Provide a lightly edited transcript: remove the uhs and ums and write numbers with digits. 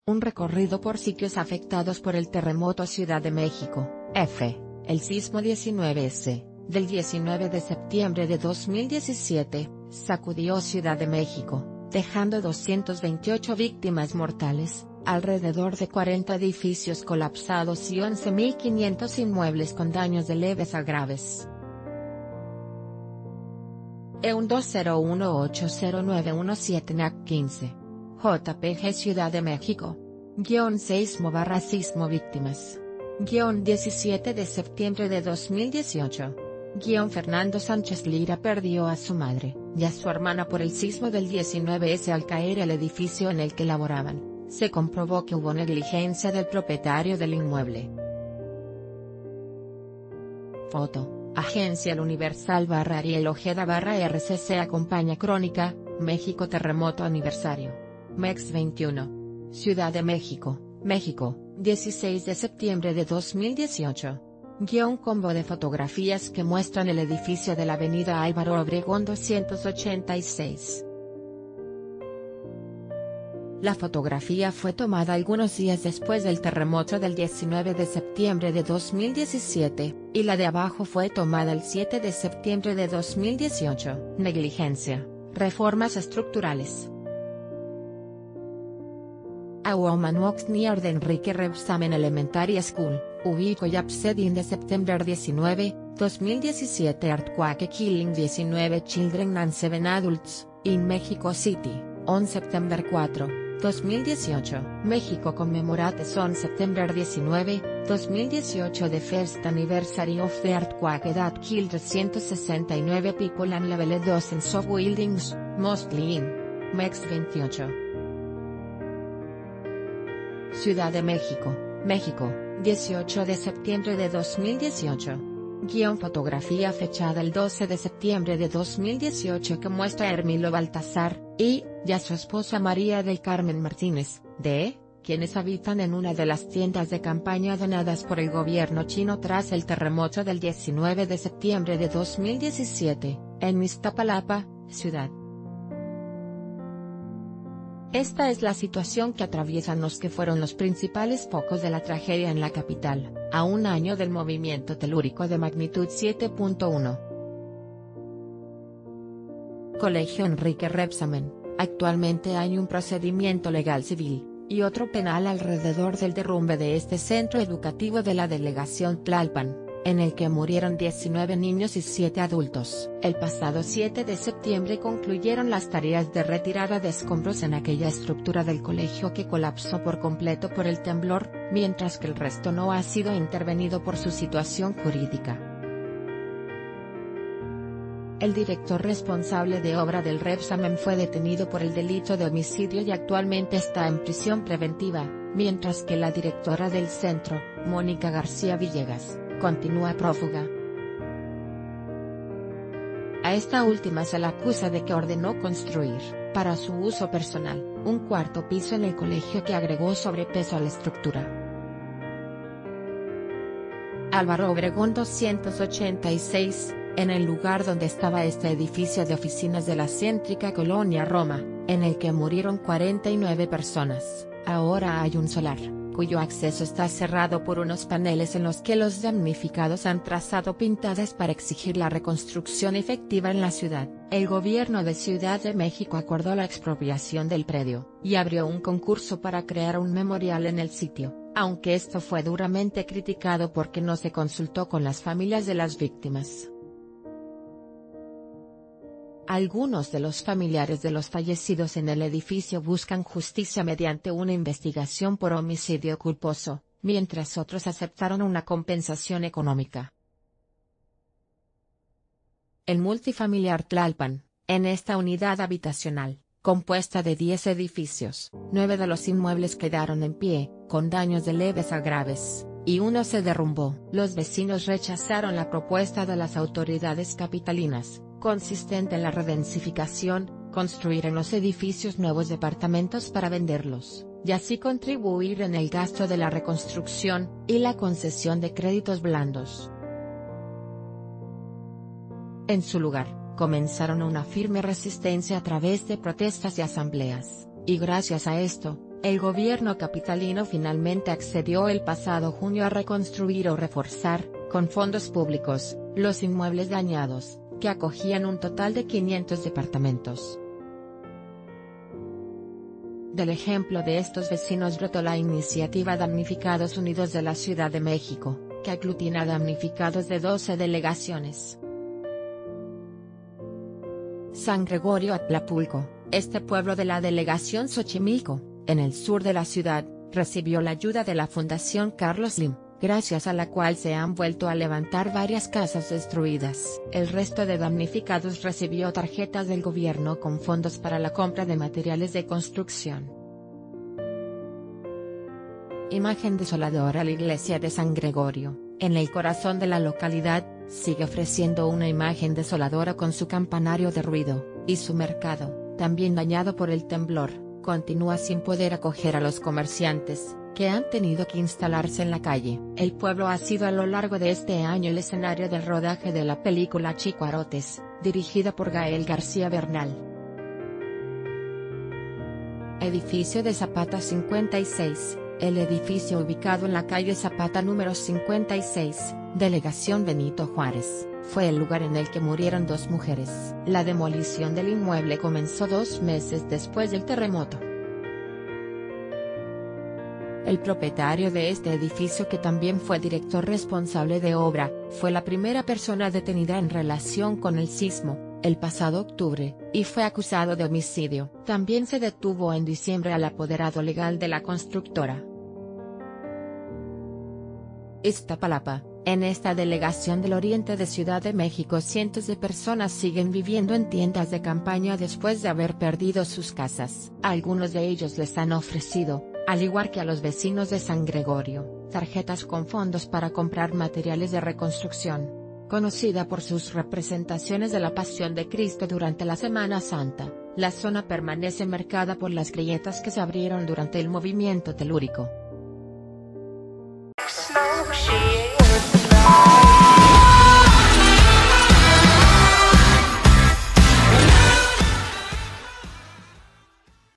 Un recorrido por sitios afectados por el terremoto Ciudad de México, F. El sismo 19S, del 19 de septiembre de 2017, sacudió Ciudad de México, dejando 228 víctimas mortales, alrededor de 40 edificios colapsados y 11.500 inmuebles con daños de leves a graves. EUN 20180917 NAC 15. JPG Ciudad de México. _seismo víctimas. 17 de septiembre de 2018. Fernando Sánchez Lira perdió a su madre y a su hermana por el sismo del 19S al caer el edificio en el que laboraban. Se comprobó que hubo negligencia del propietario del inmueble. Foto: Agencia El Universal /Ariel Ojeda /RCC acompaña Crónica, México Terremoto Aniversario. MEX 21. Ciudad de México, México, 16 de septiembre de 2018. Combo de fotografías que muestran el edificio de la avenida Álvaro Obregón 286. La fotografía fue tomada algunos días después del terremoto del 19 de septiembre de 2017, y la de abajo fue tomada el 7 de septiembre de 2018. Negligencia, reformas estructurales. A woman walks near the Enrique Rebsamen Elementary School, Ubico Yapsed in the September 19, 2017 earthquake killing 19 children and 7 adults, in Mexico City, on September 4, 2018. México commemorates on September 19, 2018 the first anniversary of the earthquake that killed 169 people and leveled dozens of buildings, mostly in MEX 28. Ciudad de México, México, 18 de septiembre de 2018. Fotografía fechada el 12 de septiembre de 2018 que muestra a Hermilo Baltasar, y a su esposa María del Carmen Martínez, quienes habitan en una de las tiendas de campaña donadas por el gobierno chino tras el terremoto del 19 de septiembre de 2017, en Iztapalapa, ciudad. Esta es la situación que atraviesan los que fueron los principales focos de la tragedia en la capital, a un año del movimiento telúrico de magnitud 7.1. Colegio Enrique Rebsamen. Actualmente hay un procedimiento legal civil, y otro penal alrededor del derrumbe de este centro educativo de la delegación Tlalpan, en el que murieron 19 niños y 7 adultos. El pasado 7 de septiembre concluyeron las tareas de retirada de escombros en aquella estructura del colegio que colapsó por completo por el temblor, mientras que el resto no ha sido intervenido por su situación jurídica. El director responsable de obra del Rebsamen fue detenido por el delito de homicidio y actualmente está en prisión preventiva, mientras que la directora del centro, Mónica García Villegas, continúa prófuga. A esta última se la acusa de que ordenó construir, para su uso personal, un cuarto piso en el colegio que agregó sobrepeso a la estructura. Álvaro Obregón 286, en el lugar donde estaba este edificio de oficinas de la céntrica colonia Roma, en el que murieron 49 personas, ahora hay un solar, cuyo acceso está cerrado por unos paneles en los que los damnificados han trazado pintadas para exigir la reconstrucción efectiva en la ciudad. El gobierno de Ciudad de México acordó la expropiación del predio, y abrió un concurso para crear un memorial en el sitio, aunque esto fue duramente criticado porque no se consultó con las familias de las víctimas. Algunos de los familiares de los fallecidos en el edificio buscan justicia mediante una investigación por homicidio culposo, mientras otros aceptaron una compensación económica. El multifamiliar Tlalpan, en esta unidad habitacional, compuesta de 10 edificios, 9 de los inmuebles quedaron en pie, con daños de leves a graves, y uno se derrumbó. Los vecinos rechazaron la propuesta de las autoridades capitalinas, consistente en la redensificación, construir en los edificios nuevos departamentos para venderlos, y así contribuir en el gasto de la reconstrucción, y la concesión de créditos blandos. En su lugar, comenzaron una firme resistencia a través de protestas y asambleas, y gracias a esto, El gobierno capitalino finalmente accedió el pasado junio a reconstruir o reforzar, con fondos públicos, los inmuebles dañados, que acogían un total de 500 departamentos. Del ejemplo de estos vecinos brotó la iniciativa Damnificados Unidos de la Ciudad de México, que aglutina damnificados de 12 delegaciones. San Gregorio Atlapulco, este pueblo de la delegación Xochimilco, en el sur de la ciudad, recibió la ayuda de la Fundación Carlos Slim, gracias a la cual se han vuelto a levantar varias casas destruidas. El resto de damnificados recibió tarjetas del gobierno con fondos para la compra de materiales de construcción. Imagen desoladora. La iglesia de San Gregorio, en el corazón de la localidad, sigue ofreciendo una imagen desoladora con su campanario de ruido, y su mercado, también dañado por el temblor, continúa sin poder acoger a los comerciantes, que han tenido que instalarse en la calle. El pueblo ha sido a lo largo de este año el escenario del rodaje de la película Chicuarotes, dirigida por Gael García Bernal. Edificio de Zapata 56. El edificio ubicado en la calle Zapata número 56, Delegación Benito Juárez, fue el lugar en el que murieron 2 mujeres. La demolición del inmueble comenzó 2 meses después del terremoto. El propietario de este edificio, que también fue director responsable de obra, fue la primera persona detenida en relación con el sismo, el pasado octubre, y fue acusado de homicidio. También se detuvo en diciembre al apoderado legal de la constructora. Iztapalapa. En esta delegación del oriente de Ciudad de México, cientos de personas siguen viviendo en tiendas de campaña después de haber perdido sus casas. Algunos de ellos les han ofrecido, al igual que a los vecinos de San Gregorio, tarjetas con fondos para comprar materiales de reconstrucción. Conocida por sus representaciones de la Pasión de Cristo durante la Semana Santa, la zona permanece marcada por las grietas que se abrieron durante el movimiento telúrico.